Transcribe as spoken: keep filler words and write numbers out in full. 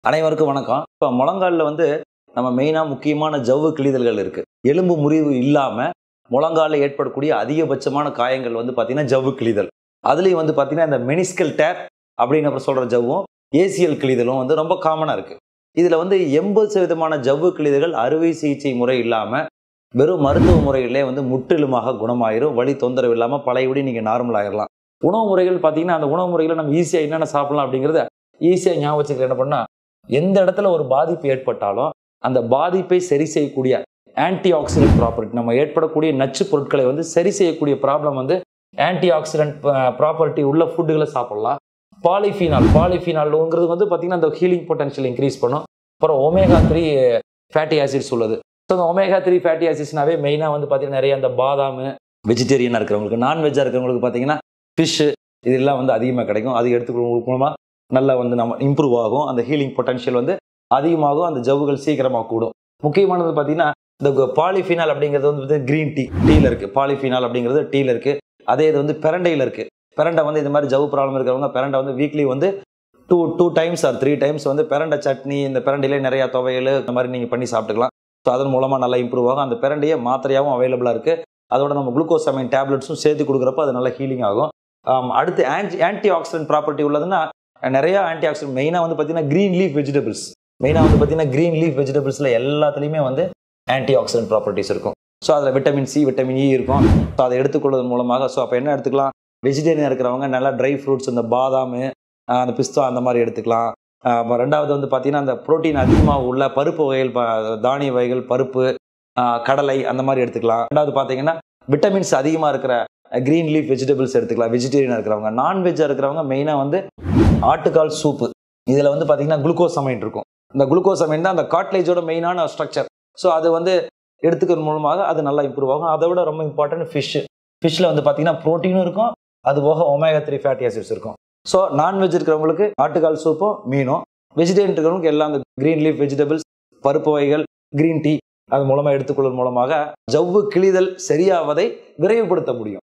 அனைவருக்கும் வணக்கம். இப்போ முழங்காலில் வந்து நம்ம மெயினாக முக்கியமான ஜவ்வு கிழிதல்கள் இருக்குது. எலும்பு முறிவு இல்லாமல் முழங்காலில் ஏற்படக்கூடிய அதிகபட்சமான காயங்கள் வந்து பார்த்திங்கன்னா ஜவ்வு கிழிதல். அதுலேயும் வந்து பார்த்திங்கன்னா இந்த மெனிஸ்கல் டேப் அப்படின்னு அப்புறம் சொல்கிற ஜவ்வும் ஏசிஎல் கிழிதலும் வந்து ரொம்ப காமனாக இருக்குது. இதில் வந்து எண்பது சதவீதமான ஜவ்வு கிழிதல்கள் அறுவை சிகிச்சை முறை இல்லாமல் வெறும் மருத்துவ முறைகளிலே வந்து முற்றிலுமாக குணமாயிரும். வலி தொந்தரவு இல்லாமல் பழையபடி நீங்கள் நார்மல் ஆகிடலாம். உணவு முறைகள் பார்த்திங்கன்னா அந்த உணவு முறைகளை நம்ம ஈஸியாக என்னென்ன சாப்பிடலாம் அப்படிங்கிறத ஈஸியாக ஞாபகம் வச்சுக்க என்ன பண்ணால், எந்த இடத்துல ஒரு பாதிப்பு ஏற்பட்டாலும் அந்த பாதிப்பை சரி செய்யக்கூடிய ஆன்டி ஆக்சிடென்ட் ப்ராப்பர்ட்டி, நம்ம ஏற்படக்கூடிய நச்சு பொருட்களை வந்து சரி செய்யக்கூடிய ப்ராப்ளம் வந்து ஆன்டி ஆக்சிடென்ட் ப்ராப்பர்ட்டி உள்ள ஃபுட்டுகளை சாப்பிடலாம். பாலிஃபீனால் பாலிஃபீனால்ங்கிறது வந்து பார்த்திங்கன்னா அந்த ஹீலிங் பொட்டன்ஷியல் இன்க்ரீஸ் பண்ணும். அப்புறம் ஒமேகா த்ரீ ஃபேட்டி ஆசிட்ஸ் உள்ளது. ஸோ அந்த ஒமேகா த்ரீ ஃபேட்டி ஆசிட்ஸ்னாவே மெயினாக வந்து பார்த்திங்கன்னா நிறைய அந்த பாதாம், வெஜிடேரியனாக இருக்கிறவங்களுக்கு, நான்வெஜ்ஜாக இருக்கிறவங்களுக்கு பார்த்திங்கன்னா ஃபிஷ்ஷு இதெல்லாம் வந்து அதிகமாக கிடைக்கும். அது எடுத்துக்கிறவங்களுக்கு மூலமாக நல்லா வந்து நம்ம இம்ப்ரூவ் ஆகும். அந்த ஹீலிங் பொட்டன்ஷியல் வந்து அதிகமாகும். அந்த ஜவ்வுகள் சீக்கிரமாக கூடும். முக்கியமானது பார்த்தீங்கன்னா இந்த பாலிஃபீனால் அப்படிங்கிறது வந்து கிரீன் டீ டீயில் இருக்குது. பாலிஃபீனால் அப்படிங்கிறது டீயில் இருக்குது. அதே இது வந்து பெரண்டையில் இருக்குது. பெரண்டை வந்து இந்த மாதிரி ஜவ்வு ப்ராப்ளம் இருக்கிறவங்க பெரண்டை வந்து வீக்லி வந்து two two times or three times வந்து பெரண்டை சட்னி, இந்த பெரண்டையிலே நிறையா துவையல் இந்த மாதிரி நீங்கள் பண்ணி சாப்பிட்டுக்கலாம். ஸோ அதன் மூலமாக நல்லா இம்ப்ரூவ் ஆகும். அந்த பெரண்டையே மாத்திரையாகவும் அவைலபிளாக இருக்குது. அதோட நம்ம குளுக்கோசமைன் டேப்லெட்ஸும் சேர்த்து கொடுக்குறப்ப அது நல்லா ஹீலிங் ஆகும். அடுத்து ஆன்டி ஆன்டி ஆக்சிடென்ட் ப்ராப்பர்ட்டி உள்ளதுன்னா நிறைய ஆன்டி ஆக்சிடென்ட் மெயினாக வந்து பார்த்தீங்கன்னா க்ரீன் லீஃப் வெஜிடபிள்ஸ் மெயினாக வந்து பார்த்தீங்கன்னா க்ரீன் லீஃப் வெஜிடபிள்ஸில் எல்லாத்துலேயுமே வந்து ஆன்டி ஆக்சிடென்ட் ப்ராப்பர்ட்டிஸ் இருக்கும். ஸோ அதில் விட்டமின் சி, விட்டமின் இ இருக்கும். ஸோ அதை எடுத்துக்கொள்வதன் மூலமாக ஸோ அப்போ என்ன எடுத்துக்கலாம், வெஜிடேரியன் இருக்கிறவங்க நல்லா ட்ரை ஃப்ரூட்ஸ், இந்த பாதாம், அந்த பிஸ்தா அந்த மாதிரி எடுத்துக்கலாம். ரெண்டாவது வந்து பார்த்தீங்கன்னா அந்த ப்ரோட்டீன் அதிகமாக உள்ள பருப்பு வகைகள், தானிய வகைகள், பருப்பு, கடலை அந்த மாதிரி எடுத்துக்கலாம். ரெண்டாவது பார்த்தீங்கன்னா விட்டமின்ஸ் அதிகமாக இருக்கிற க்ரீன் லீஃப் வெஜிடபிள்ஸ் எடுத்துக்கலாம். வெஜிடேரியனாக இருக்கிறவங்க, நான்வெஜ்ஜாக இருக்கிறவங்க மெயினாக வந்து ஆட்டுக்கால் சூப்பு, இதில் வந்து பார்த்தீங்கன்னா குளுக்கோசமைன் இருக்கும். இந்த குளுக்கோசமைன் தான் அந்த காட்லேஜோட மெயினான ஸ்ட்ரக்சர். ஸோ அது வந்து எடுத்துக்கிறது மூலமாக அது நல்லா இம்ப்ரூவ் ஆகும். அதை விட ரொம்ப இம்பார்ட்டன்ட் ஃபிஷ்ஷு. ஃபிஷ்ஷில் வந்து பார்த்தீங்கன்னா ப்ரோட்டீனும் இருக்கும், அது போக ஒமேகா த்ரீ ஃபேட்டி ஆசிட்ஸ் இருக்கும். ஸோ நான்வெஜ் இருக்கிறவங்களுக்கு ஆட்டுக்கால் சூப்பும் மீனும், வெஜிடேரியன் இருக்கிறவங்களுக்கு எல்லாம் அந்த க்ரீன் லீஃப் வெஜிடபிள்ஸ், பருப்பு வகைகள், க்ரீன் டீ அது மூலமாக எடுத்துக்கொள்வது மூலமாக ஜவ்வு கிழிதல் சரியாவதை விரைவுபடுத்த முடியும்.